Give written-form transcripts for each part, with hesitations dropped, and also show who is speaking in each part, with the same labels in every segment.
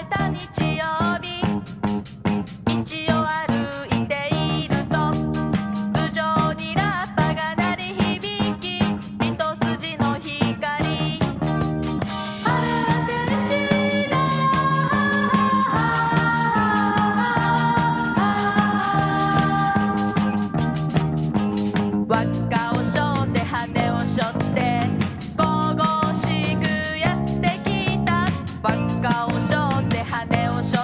Speaker 1: た日曜日、道を歩いていると頭上にラッパが鳴り響き、一筋の光、あれは天使だよ。輪っかを背負って羽を背負って神々しくやってきた。輪っかを背負って羽を背負って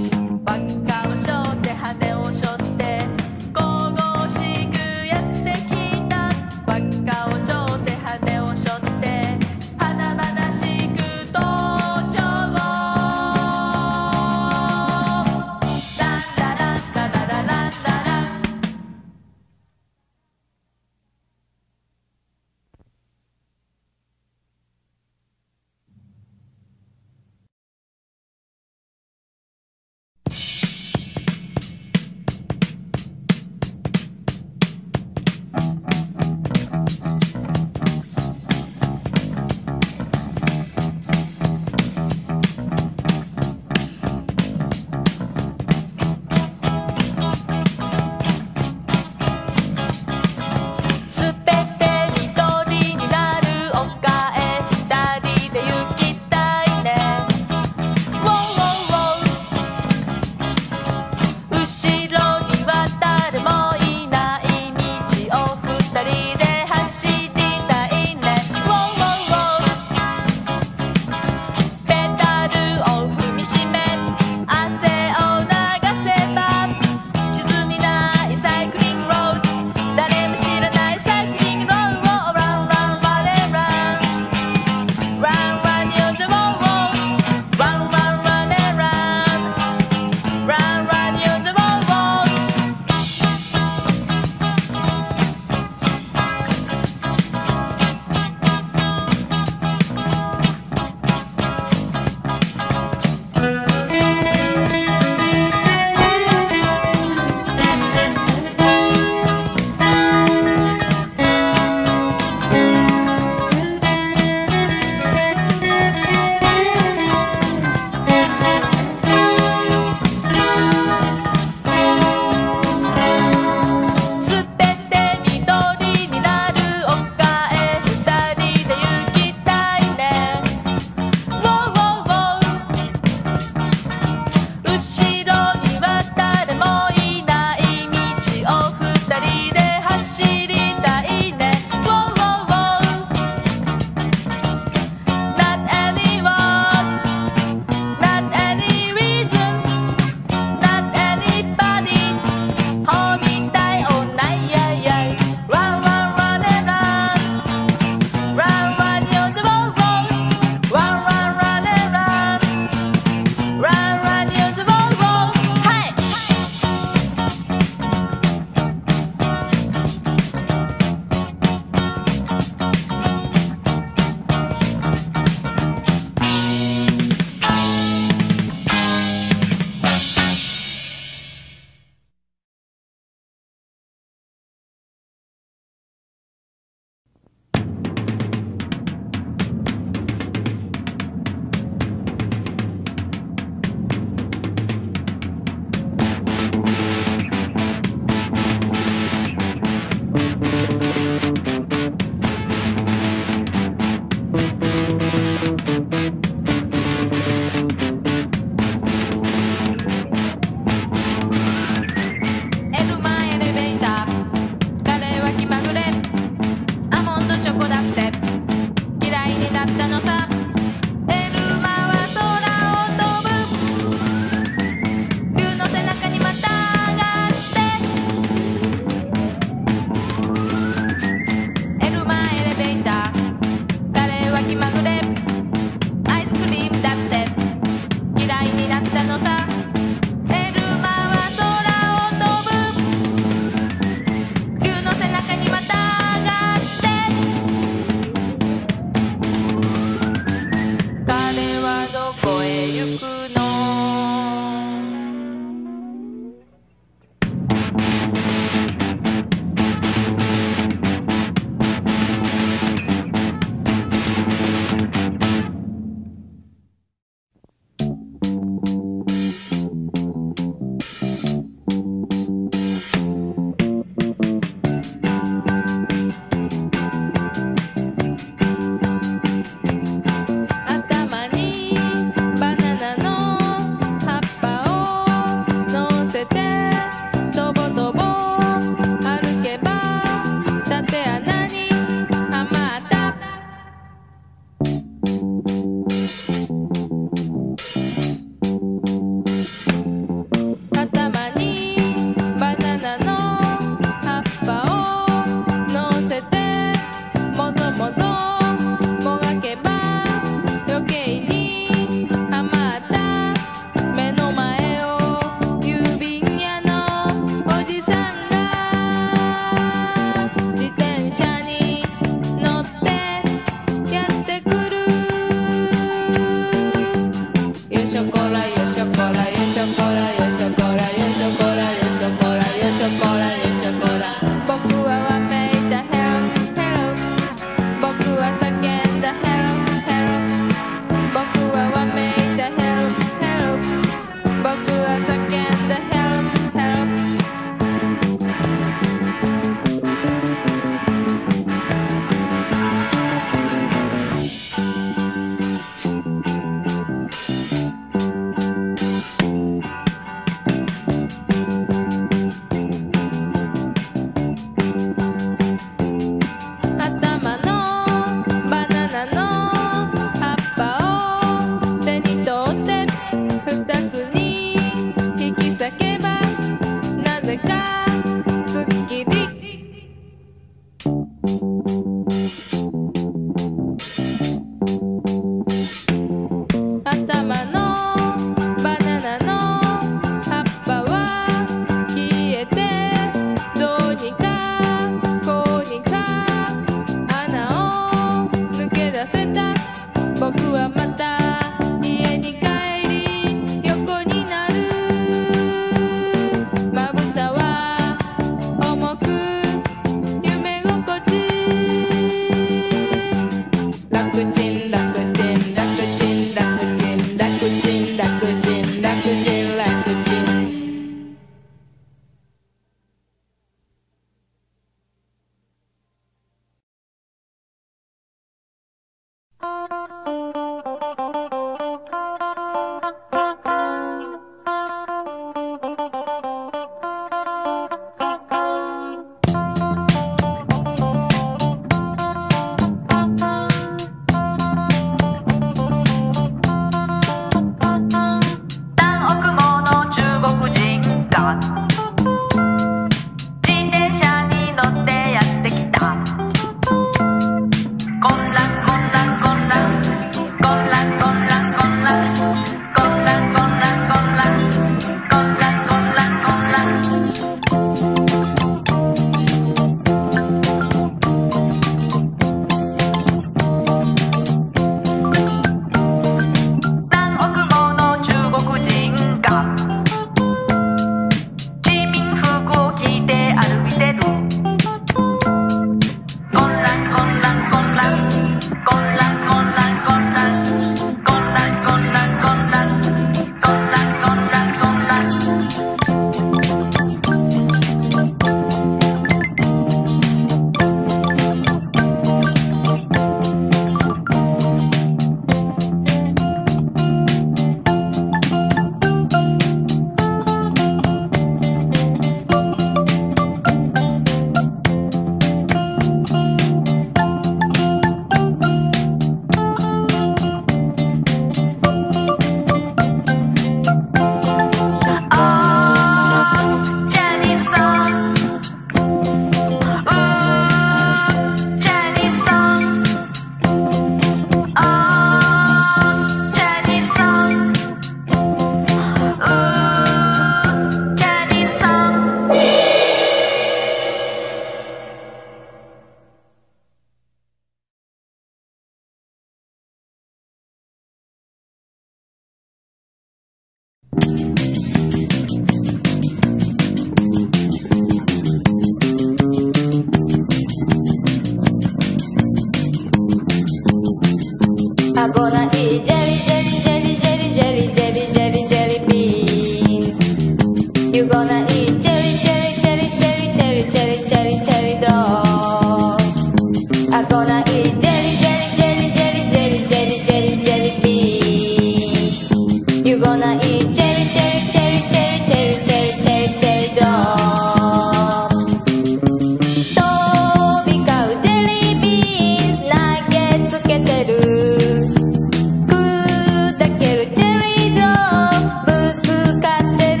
Speaker 2: I'm gonna eat jelly, jelly, jelly, jelly, jelly, jelly, jelly, jelly beans. You gonna eat jelly, jelly, jelly, jelly, jelly, jelly, jelly, jelly drops. I'm gonna eat jelly, jelly, jelly, jelly, jelly, jelly, jelly, jelly beans. You gonna eat jelly, jelly, jelly, jelly, jelly, jelly, jelly, jelly drops. 飛び交うジェリービーン投げつけてる砕けるチェリードロップぶつかってる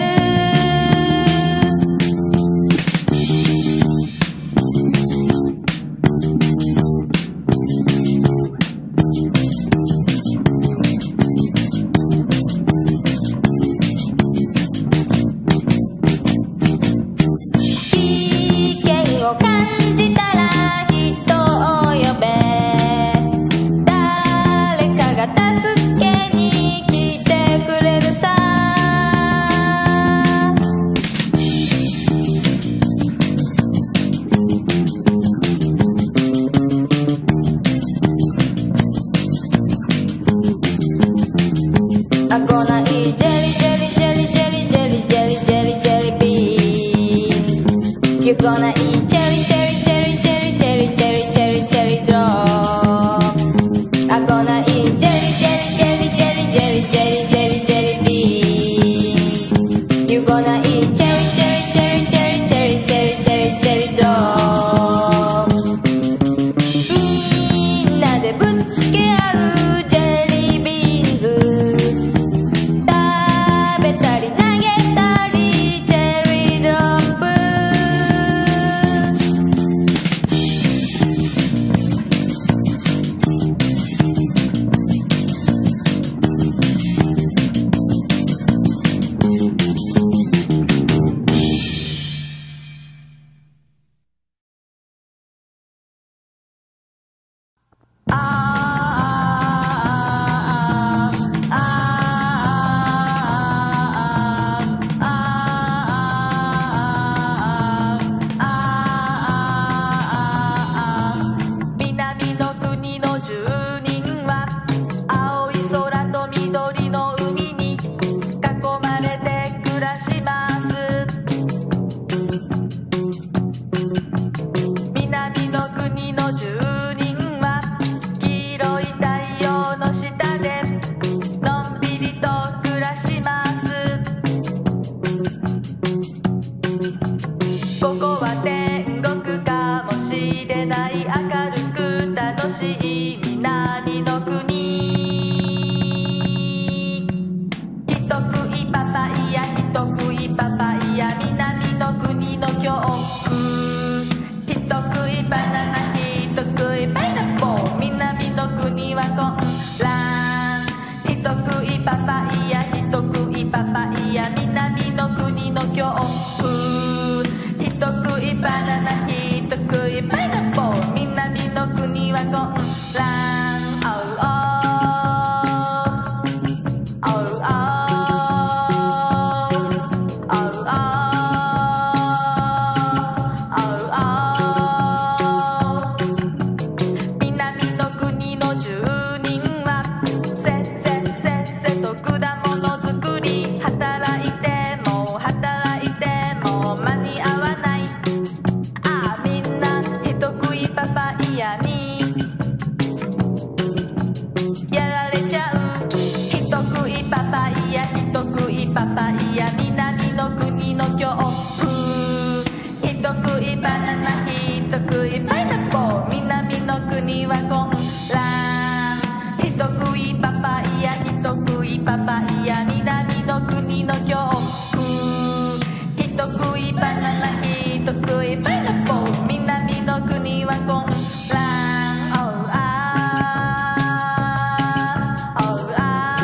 Speaker 2: 危険を感じたら人を呼べ誰かが助けに来てくれるさI'm gonna eat jelly, jelly, jelly, jelly, jelly, jelly, jelly, jelly beans. You're gonna eat jelly, jelly, jelly, jelly, jelly, jelly, jelly, jelly drops. I'm gonna eat jelly, jelly, jelly, jelly, jelly, jelly, jelly, jelly beans. You're gonna eat jelly, jelly, jelly, jelly, jelly, jelly, jelly, jelly drops. みんなでぶつけ合うジェリービーンズ食べたり投げたりチェリードロップ
Speaker 1: 南の国の住人は青い空と緑の海に囲まれて暮らします南の国の住人は黄色い太陽の下でのんびりと暮らしますここは天国かもしれない明るく楽しい南の国人食いパパイヤ人食いパパイヤ南の国の恐怖人食いバナナ人食いパイナップル南の国は混乱人食いパパイヤ人食いパパイヤ南の国の恐怖人食いバナナ人食いパイナップル南の国は混乱 Oh oh Oh oh Oh oh Oh oh 南の国の住人はせっせせっせと果物作り働いても間に合わないああみんな人食いパパイヤにやられちゃう人食いパパイヤ人食いパパイヤ南の国の恐怖人食いバナナ人食いパイナップル南の国は混乱人食いパパイヤ人食いパパイヤ南の国の恐怖人食いバナナ人食いパイナップル南の国は混乱 Oh ah Oh ah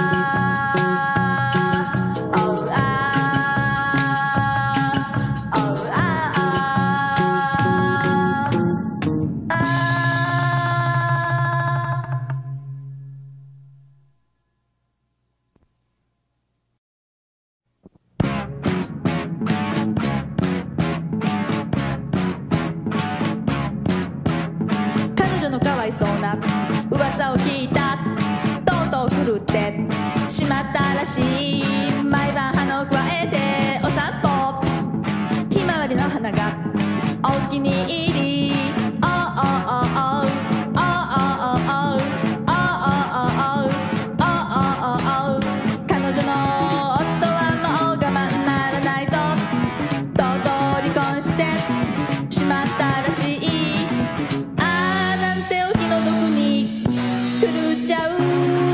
Speaker 1: Oh ah Oh ah彼女のかわいそうな噂を聞いたとしまったらしい毎晩花を加えてお散歩ひまわりの花がお気に入りおおおおおおおお彼女の夫はもう我慢ならないととうとう離婚してしまったらしいああなんてお気の毒に狂っちゃう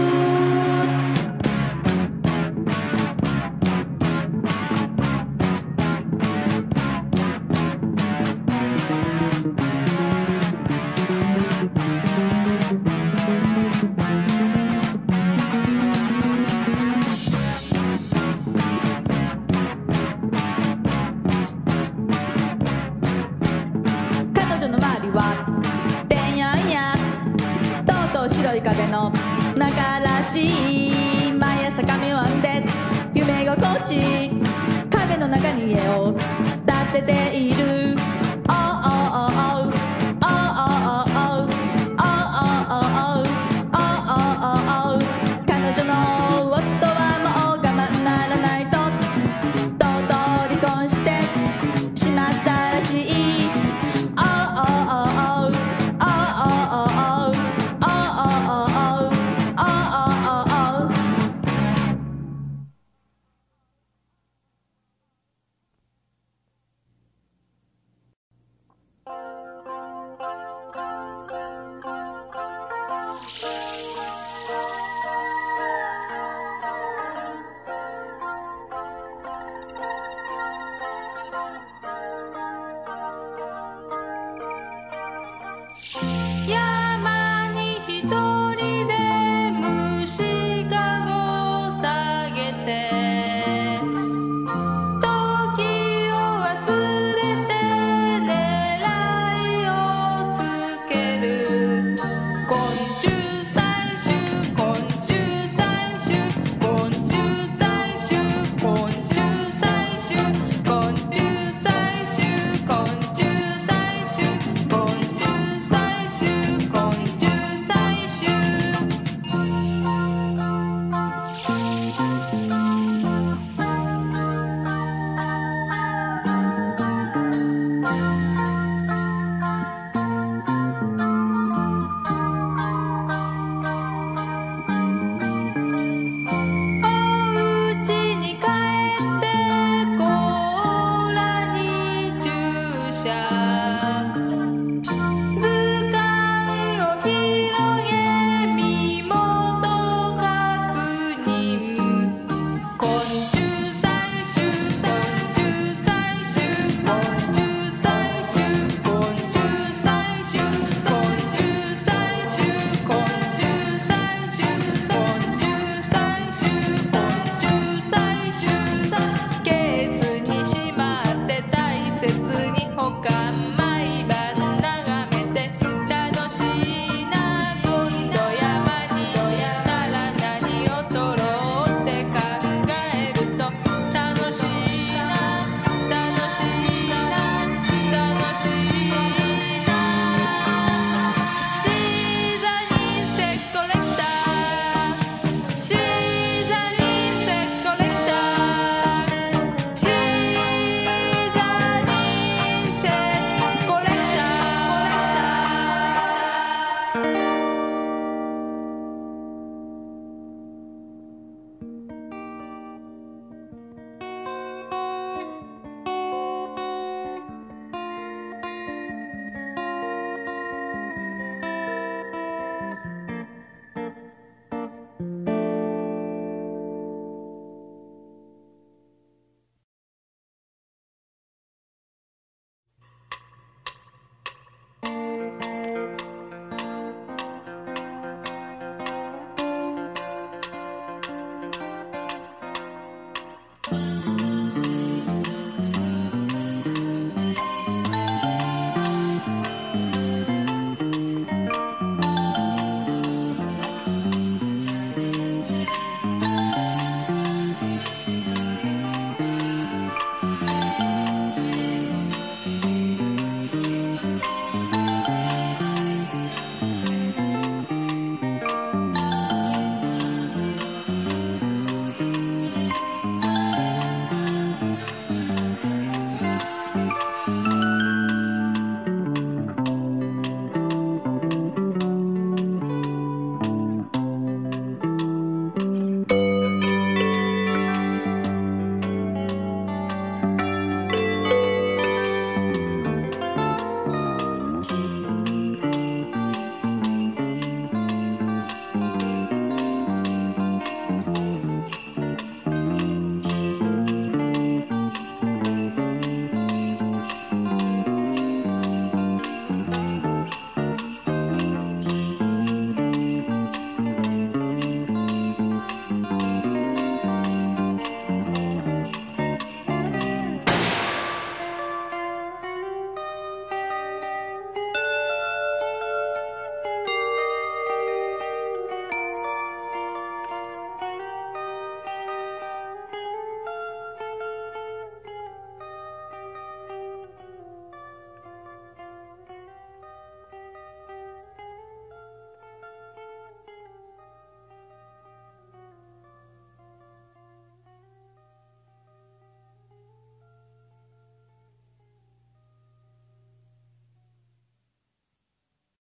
Speaker 1: 彼女の周りはてんやんやとうとう白い壁の中らしい毎朝髪を編んで夢心地壁の中に家を建てている